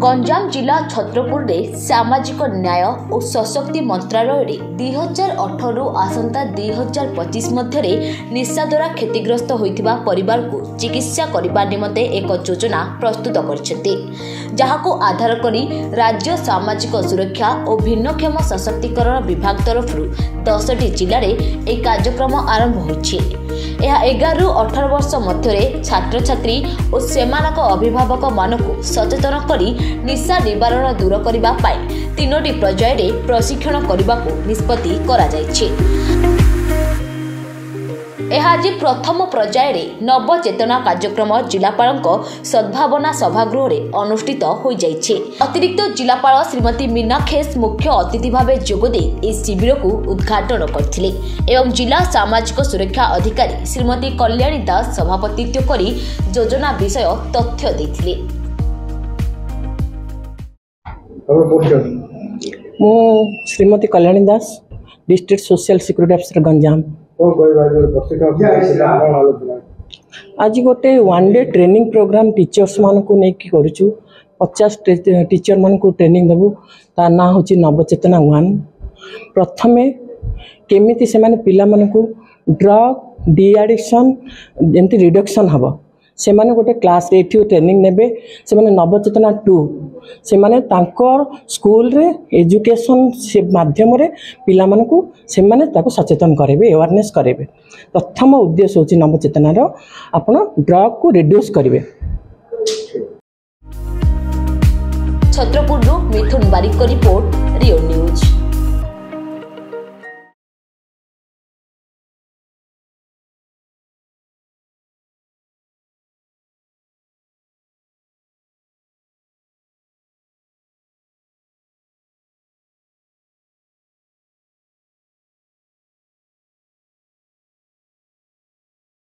गंजाम जिला छत्रपुर में सामाजिक न्याय और सशक्ति मंत्रालय 2018 आसंता 2025 मध्य निशा द्वारा क्षतिग्रस्त होइतिबा परिवार को चिकित्सा करने निमंते एक योजना प्रस्तुत कर आधार करी राज्य सामाजिक सुरक्षा और भिन्नक्षम सशक्तिकरण विभाग तरफ 10टी जिले में एक कार्यक्रम आरंभ होइछि। 11 ରୁ 18 वर्ष मध्य छात्र छात्री और सेमानक अभिभावक मानक सचेतन करी निशा निवारण दूर करने 3टी पर्याय प्रशिक्षण करने को निष्पत्ति करा जायछि। आज प्रथम पर्याय नवचेतना कार्यक्रम जिलापाल सद्भावना सभागृह में अनुष्ठित हो जाइछे। अतिरिक्त जिलापाल श्रीमती मीना खेस मुख्य अतिथि भाव जोगदे इस शिविर को उद्घाटन करथिले एवं जिला सामाजिक सुरक्षा अधिकारी श्रीमती कल्याणी दास सभापतित्व करी योजना विषय तथ्य देथिले। मु Shrimati Kalyani Das district social security officer Ganjam. आज गोटे 1 डे ट्रेनिंग प्रोग्राम टीचर्स मान को लेकिन करूँ 50 टीचर मान को ट्रेनिंग देवु। ता ना हूँ नवचेतना 1। प्रथमे केमिति से माने पिला मान को ड्रग डी एडिक्शन जमती रिडक्शन हम से माने गोटे क्लास ट्रेनिंग नेबे। से माने नवचेतना 2 से माने तांकर स्कूल रे एजुकेशन से माध्यम रे पिला मान को से माने ताको सचेतन करेबे अवेयरनेस करेबे। प्रथम उद्देश्य होची नवचेतना रो आपण ड्रग को रिड्यूस करेबे। Chhatrapur Mithun Barik report Rio news.